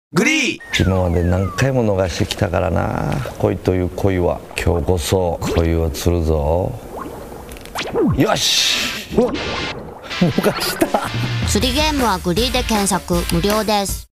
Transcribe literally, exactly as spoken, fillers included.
グリー。 今まで何回も逃してきたからな、恋という恋は。今日こそ恋を釣るぞ。よし。うわ、逃した。 釣りゲームはグリーで検索、無料です。